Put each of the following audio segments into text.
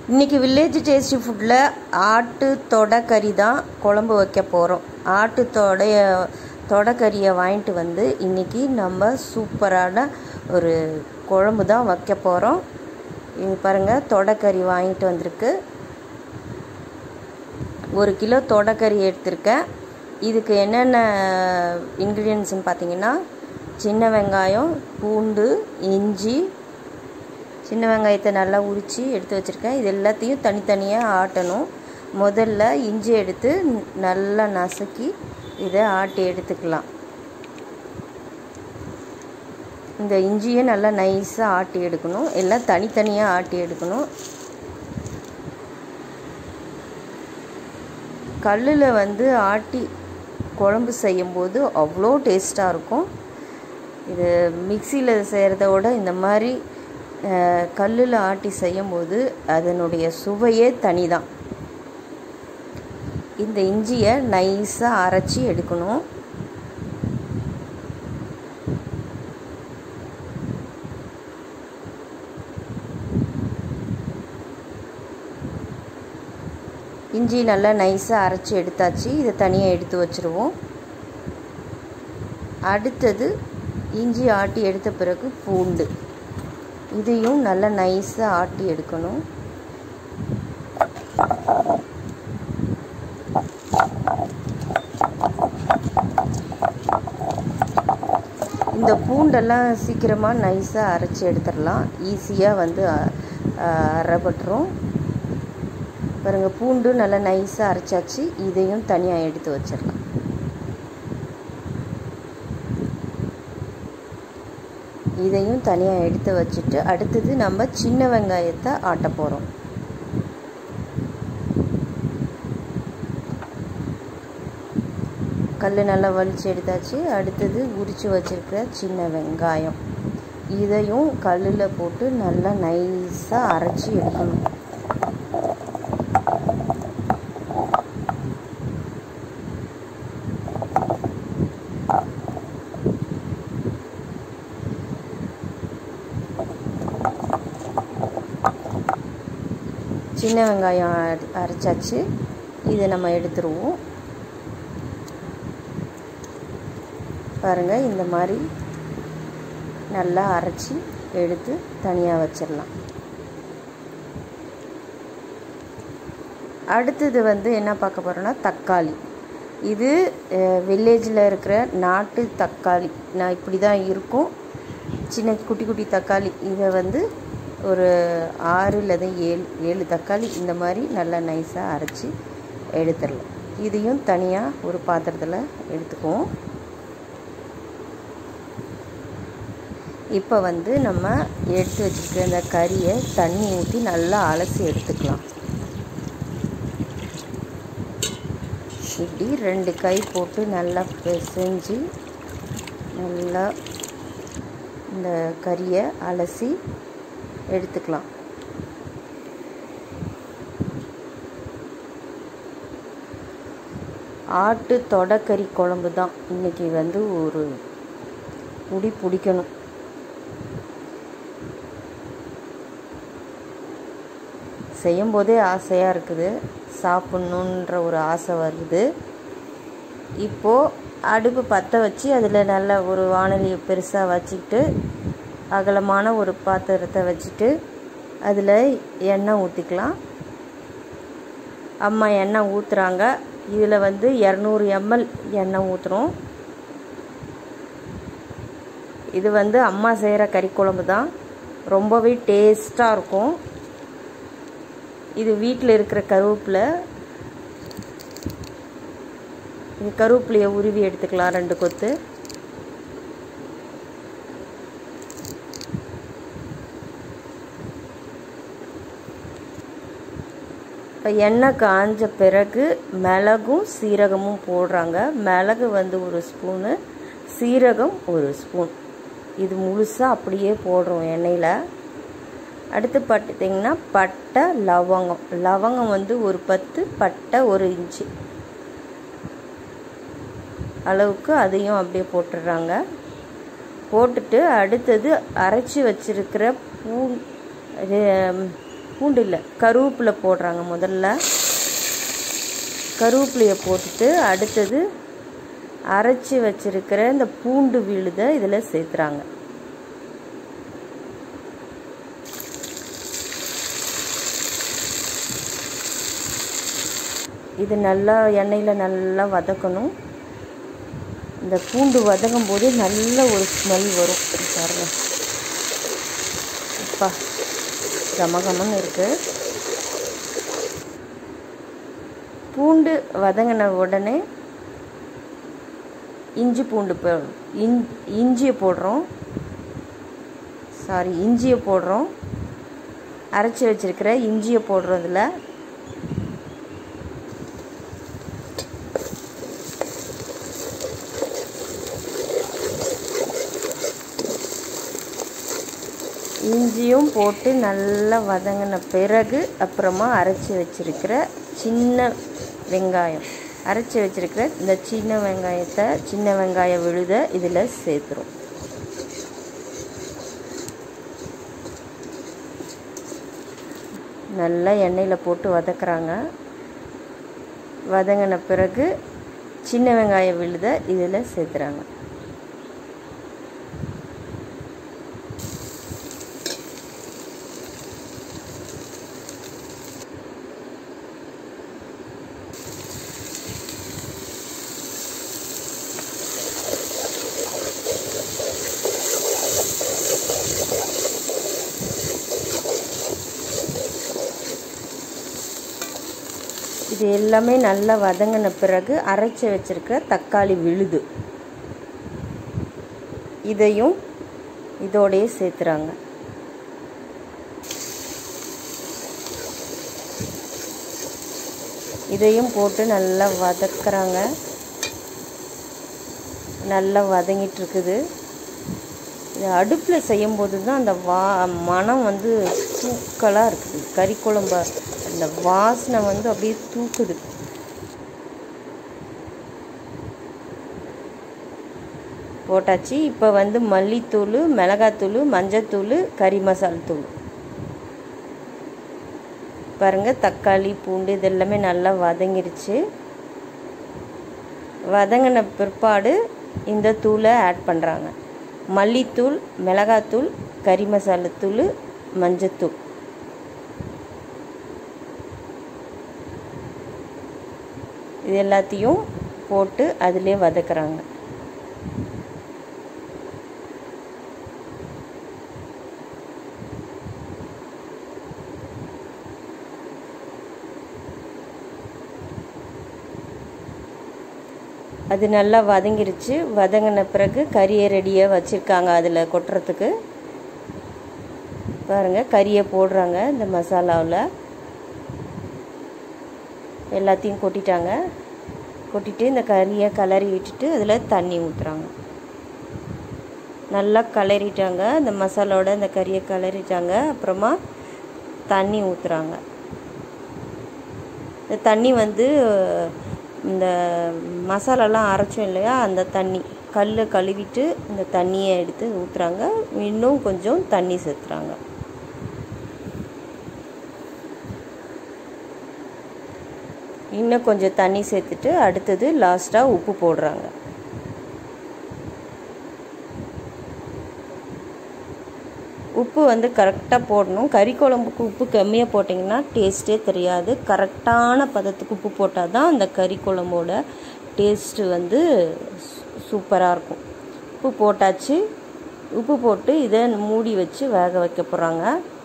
இன்றைக்கி village tasty ஃபுட்டில் ஆட்டு தொடக்கறி தான் குழம்பு வைக்க போகிறோம். ஆட்டு தொடக்கறியை வாங்கிட்டு வந்து இன்றைக்கி நம்ம சூப்பரான ஒரு குழம்பு தான் வைக்க போகிறோம். இது பாருங்கள், தொடக்கறி வாங்கிட்டு வந்திருக்கு. 1 கிலோ தொடக்கறி எடுத்திருக்கேன். இதுக்கு என்னென்ன இன்க்ரீடியன்ட்ஸ்னு பார்த்தீங்கன்னா, சின்ன வெங்காயம், பூண்டு, இஞ்சி, சின்ன வெங்காயத்தை நல்லா உரித்து எடுத்து வச்சுருக்கேன். இது எல்லாத்தையும் தனித்தனியாக ஆட்டணும். முதல்ல இஞ்சி எடுத்து நல்லா நசுக்கி இதை ஆட்டி எடுத்துக்கலாம். இந்த இஞ்சியை நல்லா நைஸாக ஆட்டி எடுக்கணும். எல்லாம் தனித்தனியாக ஆட்டி எடுக்கணும். கல்லில் ஆட்டி குழம்பு செய்யும்போது அவ்வளோ டேஸ்ட்டாக இருக்கும். இது மிக்சியில் செய்கிறத விட இந்த மாதிரி கல்லில் ஆட்டி செய்யும்போது அதனுடைய சுவையே தனி தான். இந்த இஞ்சியை நைஸாக அரைச்சி எடுக்கணும். இஞ்சி நல்லா நைஸாக அரைச்சி எடுத்தாச்சு. இதை தனியாக எடுத்து வச்சுருவோம். அடுத்தது இஞ்சி ஆட்டி எடுத்த பிறகு பூண்டு, இதையும் நல்லா நைஸாக ஆட்டி எடுக்கணும். இந்த பூண்டெல்லாம் சீக்கிரமாக நைஸாக அரைச்சி எடுத்துடலாம். ஈஸியாக அரைப்பட்டுரும். பாருங்கள், பூண்டு நல்லா நைஸாக அரைச்சாச்சு. இதையும் தனியாக எடுத்து வச்சிடலாம். இதையும் தனியாக எடுத்து வச்சுட்டு அடுத்தது நம்ம சின்ன வெங்காயத்தை ஆட்ட போகிறோம். கல் நல்லா வலிச்சு எடுத்தாச்சு. அடுத்தது உரித்து வச்சுருக்கிற சின்ன வெங்காயம், இதையும் கல்லில் போட்டு நல்லா நைஸாக அரைச்சி எடுக்கணும். சின்ன வெங்காயம் அரைச்சாச்சு. இதை நம்ம எடுத்துருவோம். பாருங்கள், இந்த மாதிரி நல்லா அரைச்சி எடுத்து தனியாக வச்சிடலாம். அடுத்தது என்ன பார்க்க போகிறோன்னா, தக்காளி. இது வில்லேஜில் இருக்கிற நாட்டு தக்காளி. நான் இப்படி தான் இருக்கும், சின்ன குட்டி குட்டி தக்காளி. இதை ஒரு 6 அல்லது 7 தக்காளி இந்த மாதிரி நல்லா நைஸாக அரைச்சி எடுத்துடலாம். இதையும் தனியாக ஒரு பாத்திரத்தில் எடுத்துக்குவோம். இப்போ நம்ம எடுத்து வச்சுருக்க இந்த கறியை தண்ணி ஊற்றி நல்லா அலசி எடுத்துக்கலாம். இப்படி 2 கை போட்டு நல்லா பிசைஞ்சு நல்லா இந்த கறியை அலசி எடுத்துக்கலாம். ஆட்டு தொடக்கறி குழம்பு தான் இன்றைக்கி ஒரு புடி பிடிக்கணும். செய்யும்போதே ஆசையாக இருக்குது, சாப்பிட்ணுன்ற ஒரு ஆசை வருது. இப்போது அடுப்பு பற்ற வச்சு அதில் நல்ல ஒரு வாணலியை பெருசாக வச்சுக்கிட்டு அகலமான ஒரு பாத்திரத்தை வச்சுட்டு அதில் எண்ணெய் ஊற்றிக்கலாம். அம்மா எண்ணெய் ஊற்றுறாங்க. இதில் 200 ml எண்ணெய் ஊற்றுறோம். இது அம்மா செய்கிற கறி குழம்பு தான், ரொம்பவே டேஸ்ட்டாக இருக்கும். இது வீட்டில் இருக்கிற கருவேப்பிலையை உருவி எடுத்துக்கலாம், 2 கொத்து. இப்போ எண்ணெய் காஞ்ச பிறகு மிளகும் சீரகமும் போடுறாங்க. மிளகு 1 ஸ்பூனு, சீரகம் 1 ஸ்பூன். இது முழுசாக அப்படியே போடுறோம் எண்ணெயில். அடுத்து பார்த்திங்கன்னா பட்டை, லவங்கம் ஒரு 10, பட்டை 1 இன்ச்சு அளவுக்கு அதையும் அப்படியே போட்டுடுறாங்க. போட்டுட்டு அடுத்தது அரைச்சி வச்சிருக்கிற பூண்டு இல்லை, கருவேப்பிலை போடுறாங்க. முதல்ல கருவேப்பிலையை போட்டுட்டு அடுத்தது அரைச்சி வச்சிருக்கிற இந்த பூண்டு விழுதை இதில் சேர்த்துறாங்க. இது நல்லா எண்ணெயில் நல்லா வதக்கணும். இந்த பூண்டு வதங்கும் போது நல்ல ஒரு ஸ்மெல் வரும் பாருங்க. அப்பா கமகமன்னு இருக்குது. பூண்டு வதங்கின உடனே இஞ்சியை போடுறோம். அரைச்சி வச்சிருக்கிற இஞ்சியை போடுறோம். இதில் இஞ்சியும் போட்டு நல்லா வதங்கின பிறகு அப்புறமா அரைச்சி வச்சிருக்கிற சின்ன வெங்காயம், இந்த சின்ன வெங்காய விழுதை இதில் சேர்த்துரும். நல்லா எண்ணெயில் போட்டு வதக்குறாங்க. வதங்கின பிறகு சின்ன வெங்காய விழுதை இதில் சேர்த்துறாங்க. இது எல்லாமே நல்லா வதங்கின பிறகு அரைச்சி வச்சிருக்கிற தக்காளி விழுது இதையும் இதோடையே சேர்த்துறாங்க. இதையும் போட்டு நல்லா வதக்குறாங்க. நல்லா வதங்கிட்டு இருக்குது. இது அடுப்பில் செய்யும்போது தான் அந்த மனம் வந்து தூக்கலாக இருக்குது. கறி குழம்ப அந்த வாசனை வந்து அப்படியே தூக்குது. போட்டாச்சு. இப்போ வந்து மல்லித்தூள், மிளகாத்தூள், மஞ்சத்தூள், கறி மசால் தூள் பாருங்கள். தக்காளி பூண்டு இதெல்லாமே நல்லா வதங்கிருச்சு. வதங்கின பிற்பாடு இந்த தூளை ஆட் பண்ணுறாங்க. மல்லித்தூள், மிளகாத்தூள், கறி மசாலாத்தூள், மஞ்சத்தூள். இது எல்லாத்தையும் போட்டு அதிலே வதக்குறாங்க. அது நல்லா வதங்கிருச்சு. வதங்கின பிறகு கறியை ரெடியாக வச்சுருக்காங்க அதில் கொட்டுறதுக்கு. பாருங்கள், கறியை போடுறாங்க. இந்த மசாலாவில் எல்லாத்தையும் கொட்டிட்டாங்க. கொட்டிட்டு இந்த கறியை கிளறி விட்டுட்டு அதில் தண்ணி ஊற்றுறாங்க. நல்லா கிளறிட்டாங்க. இந்த மசாலாவோட இந்த கறியை கிளறிட்டாங்க. அப்புறமா தண்ணி ஊற்றுறாங்க. இந்த தண்ணி வந்து இந்த மசாலாலாம் அரைச்சோம் இல்லையா, அந்த தண்ணி கல்லை கழுவிட்டு இந்த தண்ணியை எடுத்து ஊற்றுறாங்க. இன்னும் கொஞ்சம் தண்ணி சேர்த்துறாங்க. இன்னும் கொஞ்சம் தண்ணி சேர்த்துட்டு அடுத்தது லாஸ்ட்டாக உப்பு போடுறாங்க. உப்பு வந்து கரெக்டாக போடணும். கறி குழம்புக்கு உப்பு கம்மியாக போட்டிங்கன்னா டேஸ்ட்டே தெரியாது. கரெக்டான பதத்துக்கு உப்பு போட்டால் தான் அந்த கறி குழம்போட டேஸ்ட்டு வந்து சூப்பராக இருக்கும். உப்பு போட்டாச்சு. உப்பு போட்டு இதை மூடி வச்சு வேக வைக்க போகிறாங்க.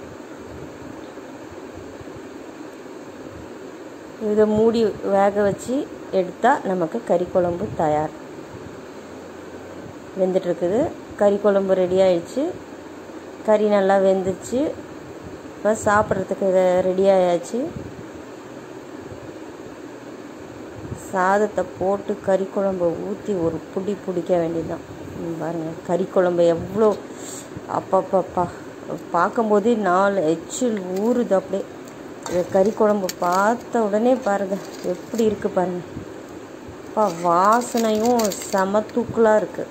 இதை மூடி வேக வச்சு எடுத்தால் நமக்கு கறி குழம்பு தயார். வெந்துட்டுருக்குது. கறி குழம்பு ரெடி ஆயிடுச்சு. கறி நல்லா வெந்துச்சு. இப்போ சாப்பிட்றதுக்கு ரெடி ஆயாச்சு. சாதத்தை போட்டு கறி குழம்பை ஊற்றி ஒரு பிடி பிடிக்க வேண்டியதுதான். பாருங்கள், கறி குழம்பு எவ்வளோ அப்பப்பப்பா பார்க்கும்போதே 4 எச்சில் ஊறுது. அப்படியே கறி குழம்பு பார்த்த உடனே பாருங்கள் எப்படி இருக்குது பாருங்கள். அப்பா வாசனையும் செம தூக்கலாக இருக்குது.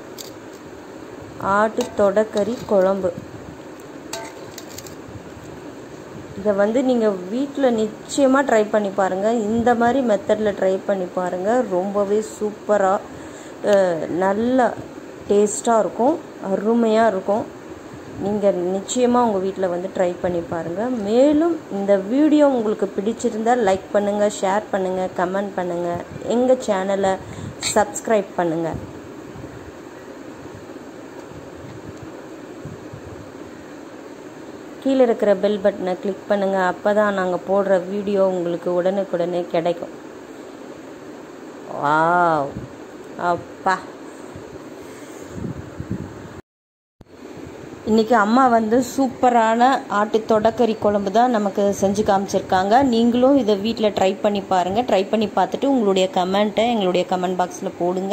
ஆட்டு தொடக்கறி குழம்பு இதை வந்து நீங்கள் வீட்டில் நிச்சயமாக ட்ரை பண்ணி பாருங்கள். இந்த மாதிரி மெத்தடில் ட்ரை பண்ணி பாருங்கள். ரொம்பவே சூப்பராக நல்ல டேஸ்ட்டாக இருக்கும், அருமையாக இருக்கும். நீங்கள் நிச்சயமாக உங்கள் வீட்டில் வந்து ட்ரை பண்ணி பாருங்கள். மேலும் இந்த வீடியோ உங்களுக்கு பிடிச்சிருந்தால் லைக் பண்ணுங்கள், ஷேர் பண்ணுங்கள், கமெண்ட் பண்ணுங்கள், எங்கள் சேனலை சப்ஸ்கிரைப் பண்ணுங்கள். கீழே இருக்கிற பெல் பட்டனை கிளிக் பண்ணுங்கள். அப்போ தான் நாங்கள் போடுற வீடியோ உங்களுக்கு உடனுக்குடனே கிடைக்கும். வாவ், அப்பா! இன்றைக்கி அம்மா வந்து சூப்பரான ஆட்டு தொடக்கறி குழம்பு தான் நமக்கு செஞ்சு காமிச்சிருக்காங்க. நீங்களும் இதை வீட்டில் ட்ரை பண்ணி பாருங்கள். ட்ரை பண்ணி பார்த்துட்டு உங்களுடைய கமெண்ட்டை எங்களுடைய கமெண்ட் பாக்ஸில் போடுங்க.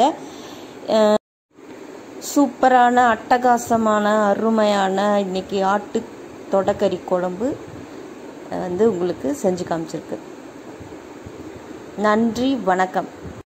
சூப்பரான அட்டகாசமான அருமையான இன்றைக்கி ஆட்டு தொடக்கறி குழம்பு வந்து உங்களுக்கு செஞ்சு காமிச்சிருக்கு. நன்றி, வணக்கம்.